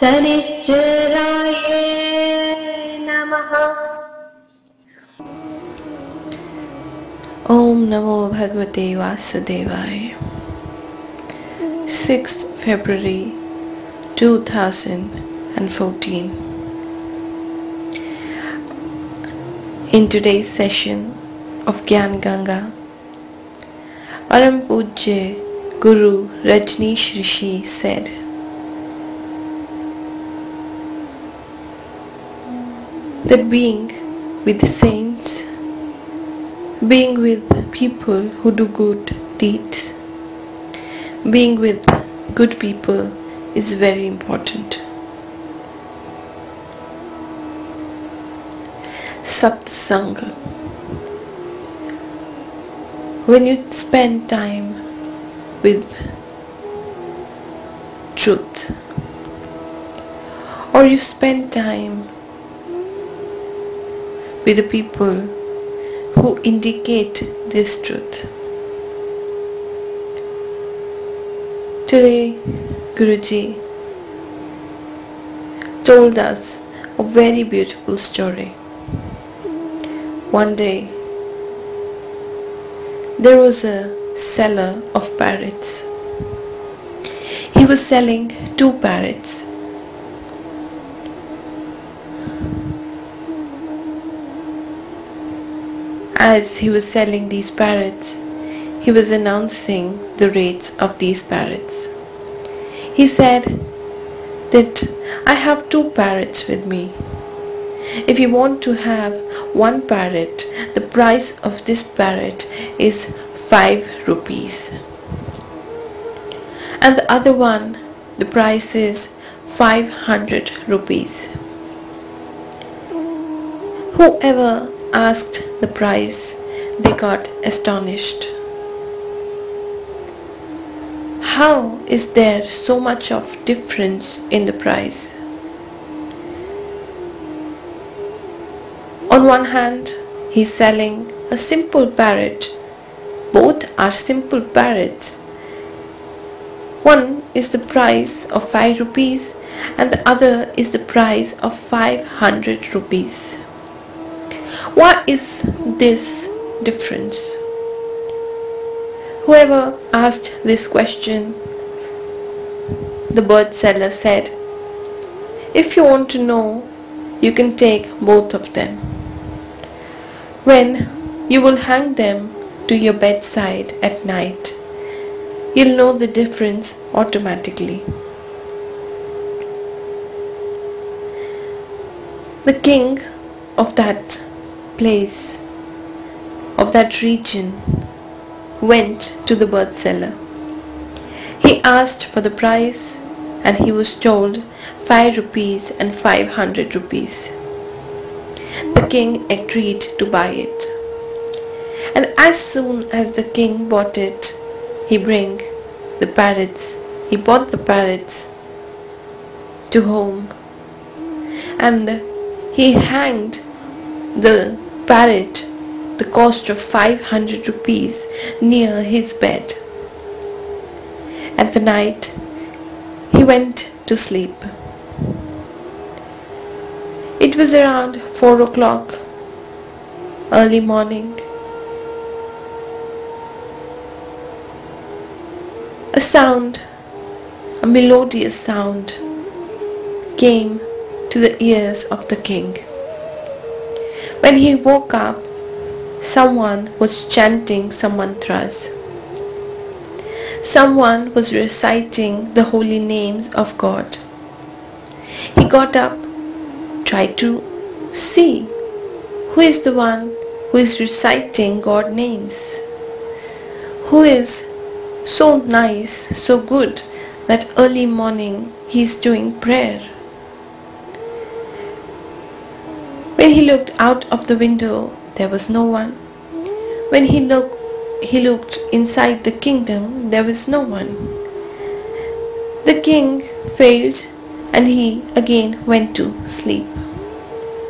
Sanishcharaye Namaha. Om Namo Bhagavate Vasudevaya. 6th February 2014. In today's session of Gyan Ganga, Param Pujya Guru Rajneesh Rishi said, that being with the saints, being with people who do good deeds, being with good people is very important. Satsang. When you spend time with truth, or you spend time with the people who indicate this truth. Today, Guruji told us a very beautiful story. One day, there was a seller of parrots. He was selling 2 parrots. As he was selling these parrots, he was announcing the rates of these parrots. He said that I have 2 parrots with me. If you want to have 1 parrot, the price of this parrot is 5 rupees. And the other one, the price is 500 rupees. Whoever asked the price, they got astonished. How is there so much of difference in the price? On one hand, he's selling a simple parrot. Both are simple parrots. One is the price of 5 rupees and the other is the price of 500 rupees. What is this difference? Whoever asked this question, the bird seller said, if you want to know, you can take both of them. When you will hang them to your bedside at night, you'll know the difference automatically. The king of that place, of that region, went to the bird seller. He asked for the price and he was told 5 rupees and 500 rupees. The king agreed to buy it. And as soon as the king bought it, he brought the parrots to home, and he hanged the parrot, the cost of 500 rupees, near his bed. At the night, he went to sleep. It was around 4 o'clock, early morning. A sound, a melodious sound, came to the ears of the king. When he woke up, someone was chanting some mantras. Someone was reciting the holy names of God. He got up, tried to see who is the one who is reciting God names, who is so nice, so good that early morning he is doing prayer. When he looked out of the window, there was no one. When he looked inside the kingdom, there was no one. The king failed and he again went to sleep.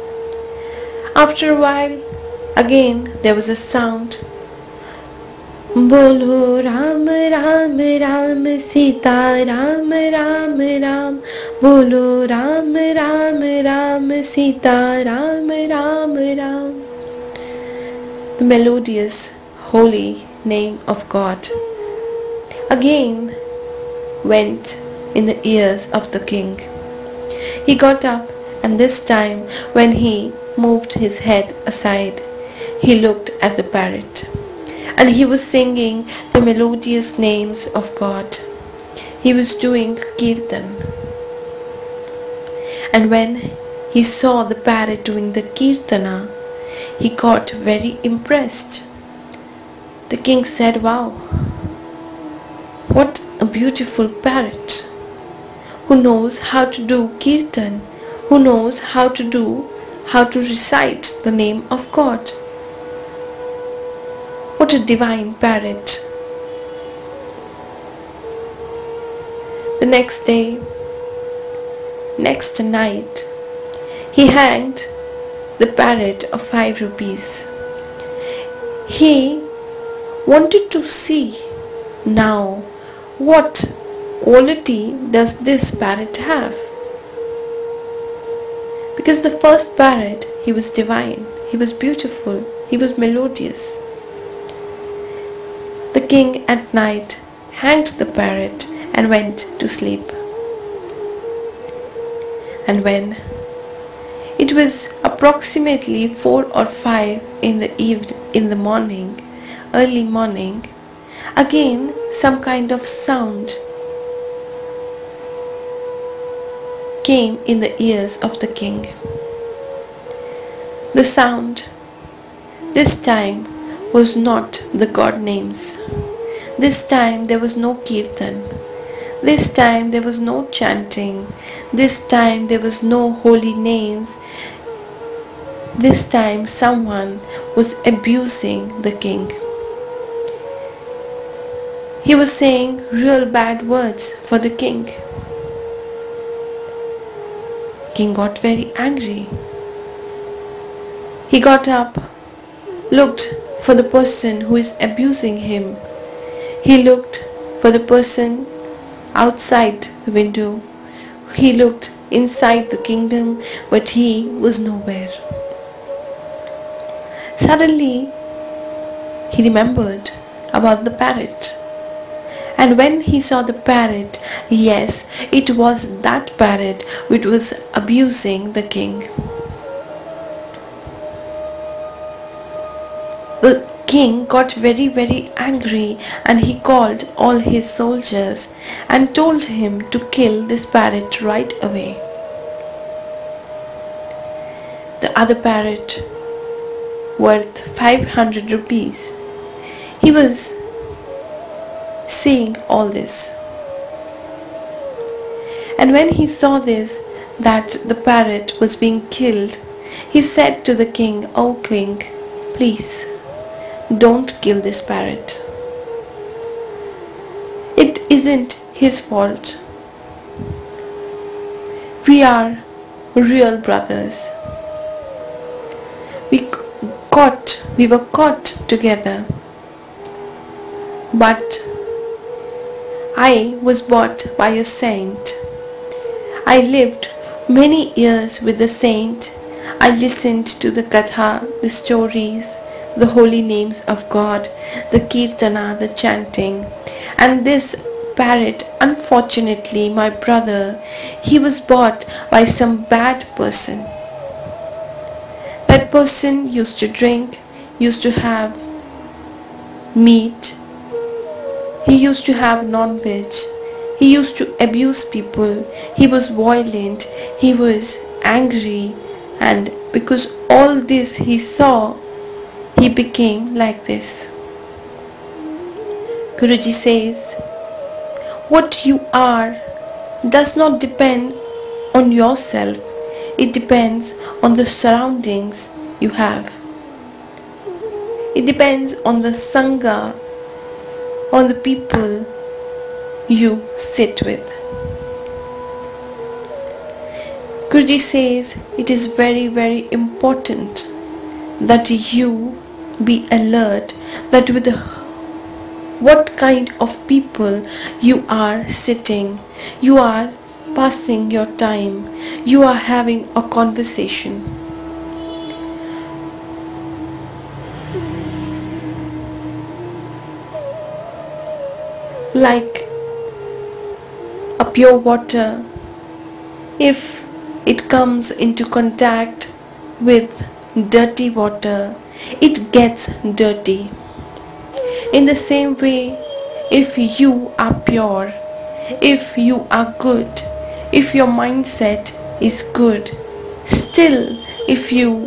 After a while, again there was a sound. Bolo Ram Ram Ram Sita Ram Ram Ram. Bolo Ram Ram Ram Sita Ram Ram Ram. The melodious, holy name of God again went in the ears of the king. He got up, and this time when he moved his head aside, he looked at the parrot, and he was singing the melodious names of God. He was doing kirtan. And when he saw the parrot doing the kirtana, he got very impressed. The king said, "Wow, what a beautiful parrot, who knows how to do kirtan, who knows how to recite the name of God. What a divine parrot." The next night, he hanged the parrot of 5 rupees. He wanted to see now what quality does this parrot have. Because the first parrot, he was divine, he was beautiful, he was melodious. The king at night hanged the parrot and went to sleep. And when it was approximately 4 or 5 in the morning, early morning, again some kind of sound came in the ears of the king. The sound this time was not the God names. This time there was no kirtan. This time there was no chanting. This time there was no holy names. This time someone was abusing the king. He was saying real bad words for the king. King got very angry. He got up, looked for the person who is abusing him. He looked for the person outside the window. He looked inside the kingdom, but he was nowhere. Suddenly, he remembered about the parrot. And when he saw the parrot, yes, it was that parrot which was abusing the king. The king got very, very angry, and he called all his soldiers and told him to kill this parrot right away. The other parrot, worth 500 rupees, he was seeing all this. And when he saw this, that the parrot was being killed, he said to the king, "O king, please don't kill this parrot. It isn't his fault. We are real brothers. We were caught together. But I was bought by a saint. I lived many years with the saint. I listened to the katha, the stories, the holy names of God, the kirtana, the chanting. And this parrot, unfortunately, my brother, he was bought by some bad person. That person used to drink, used to have meat, he used to have non-veg, he used to abuse people, he was violent, he was angry, and because all this he saw, he became like this." Guruji says, what you are does not depend on yourself, it depends on the surroundings you have. It depends on the sangha, on the people you sit with. Guruji says it is very, very important that you be alert, that with the what kind of people you are sitting, you are passing your time, you are having a conversation. Like a pure water, if it comes into contact with dirty water, it gets dirty. In the same way, if you are pure, if you are good, if your mindset is good, still if you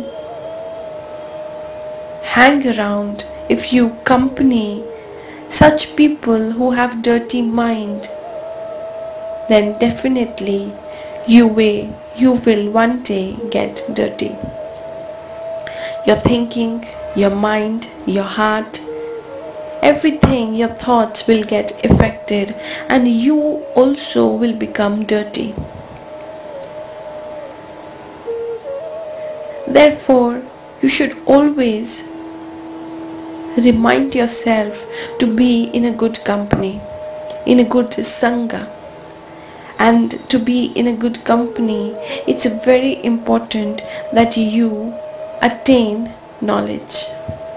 hang around, if you accompany such people who have dirty mind, then definitely you will one day get dirty. Your thinking, your mind, your heart, everything, your thoughts will get affected, and you also will become dirty. Therefore, you should always remind yourself to be in a good company, in a good sangha. And to be in a good company, it's very important that you attain knowledge,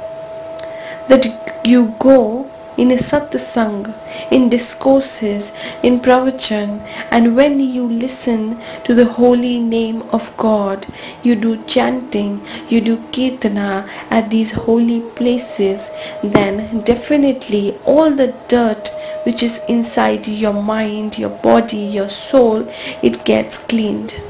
that you go in a satsang, in discourses, in pravachan, and when you listen to the holy name of God, you do chanting, you do kirtana at these holy places, then definitely all the dirt which is inside your mind, your body, your soul, it gets cleaned.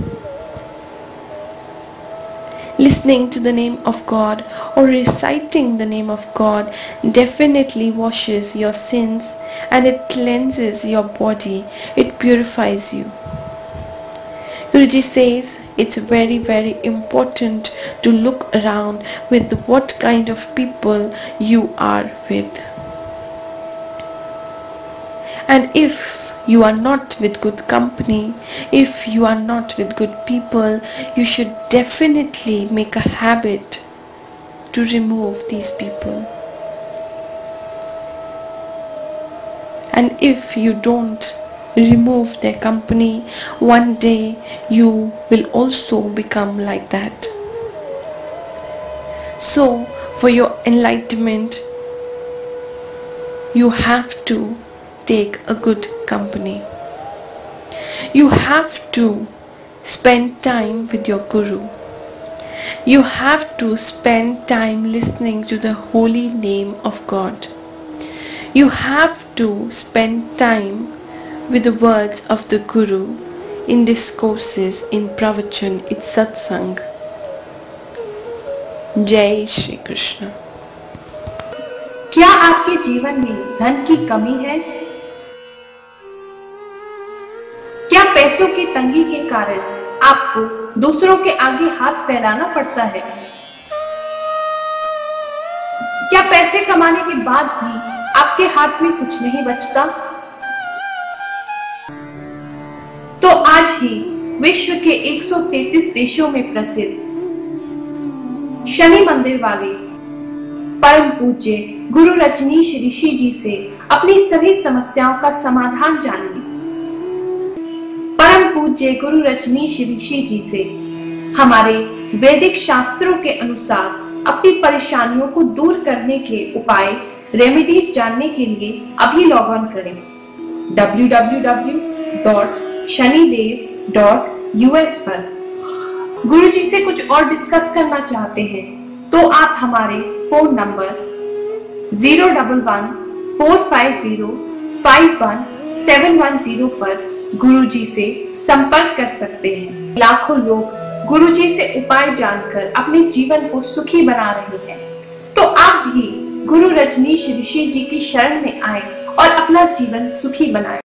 Listening to the name of God or reciting the name of God definitely washes your sins, and it cleanses your body, it purifies you. Guruji says it's very, very important to look around with what kind of people you are with. And if you are not with good company, if you are not with good people, you should definitely make a habit to remove these people. And if you don't remove their company, one day you will also become like that. So, for your enlightenment, you have to take a good company. You have to spend time with your Guru. You have to spend time listening to the holy name of God. You have to spend time with the words of the Guru in discourses, in Pravachan, in Satsang. Jai Shri Krishna. क्या आपके जीवन में धन की कमी है? क्या पैसों की तंगी के कारण आपको दूसरों के आगे हाथ फैलाना पड़ता है? क्या पैसे कमाने के बाद भी आपके हाथ में कुछ नहीं बचता? तो आज ही विश्व के 133 देशों में प्रसिद्ध शनि मंदिर वाले परम पूज्य गुरु रजनीश ऋषि जी से अपनी सभी समस्याओं का समाधान जानिए। परम पूज्य गुरु रजनीश ऋषि जी से हमारे वैदिक शास्त्रों के अनुसार अपनी परेशानियों को दूर करने के उपाय, रेमेडीज जानने के लिए अभी लॉग ऑन करें www.shanidev.us पर। गुरु जी से कुछ और डिस्कस करना चाहते हैं तो आप हमारे फोन नंबर 011-450-51710 पर गुरु जी से संपर्क कर सकते हैं। लाखों लोग गुरु जी से उपाय जानकर अपने जीवन को सुखी बना रहे हैं, तो आप भी गुरु रजनीश ऋषि जी की शरण में आए और अपना जीवन सुखी बनाएं।